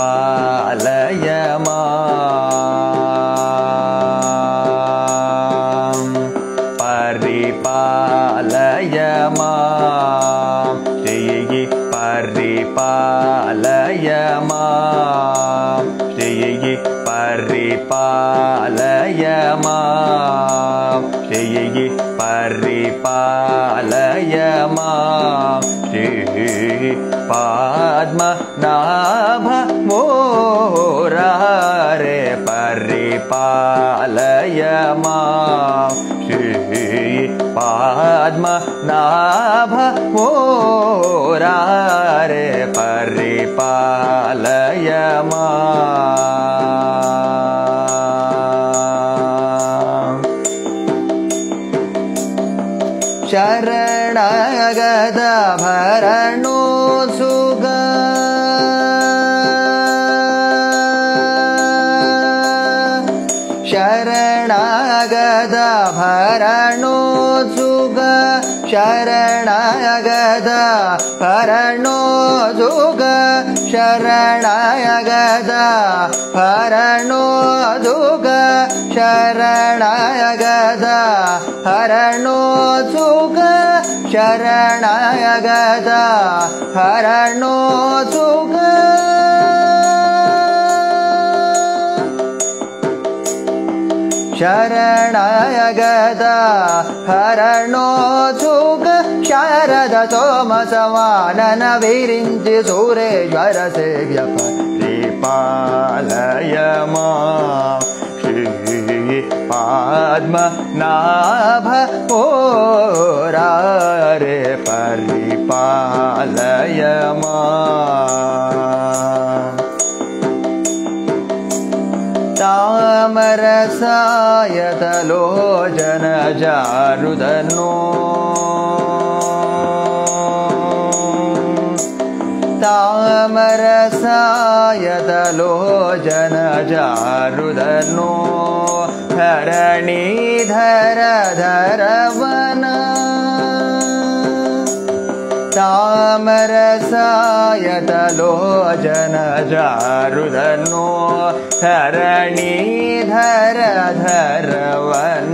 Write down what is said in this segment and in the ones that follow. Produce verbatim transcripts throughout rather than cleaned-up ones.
परिपालय मां परिपालय मां श्री परिपालय मां श्री परिपालय मां श्री परिपालय मां श्री पद्मनाभ मुरारे परिपालय मां श्री पद्मनाभ मुरारे परिपालय मां शरणागत भरणो सुग शरणागत भरणो सुग शरणागत भरणो सुग शरणागत भरणो सुग शरणागत भरणो सुग शरणागत भरणो सुग शरणागत भरणो सुग शारद सोम समानन विरिञ्चि सूरेश्वर सेव्य परिपालय मां श्री पद्मनाभ मुरारे परिपालय मां तामरसायतलोचन चारुधनो तामरसायतलोचन चारुधनो धरणीधर धरवन तामरसायतलोचन चारुधनो धरणीधर धरवन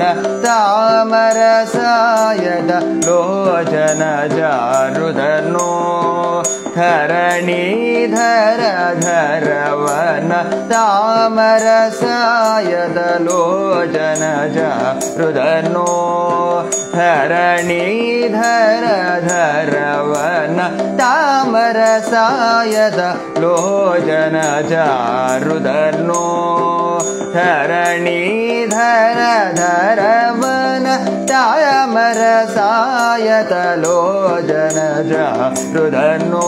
तामरसायतलोचन चारुधनो धरणीधर धरवन तामरसायतलोचन चारुधनो धरणीधर धरवन तामरसायतलोचन चारुधनो धरणीधर धरवन तामरसायतलोचन चारुधनो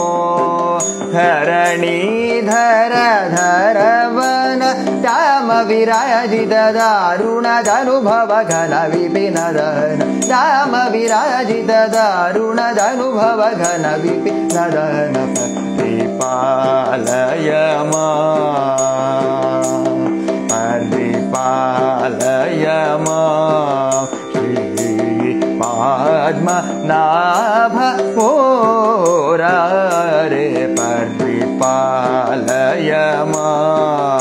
धरणीधर धरवन ताम विराजित दारुण धनुभव घन विपिन दहन ताम विराजित दारुण धनुभव घन विपिन दहन परिपालय मां परिपालय मां श्री पद्मनाभ मुरारे परिपालय मां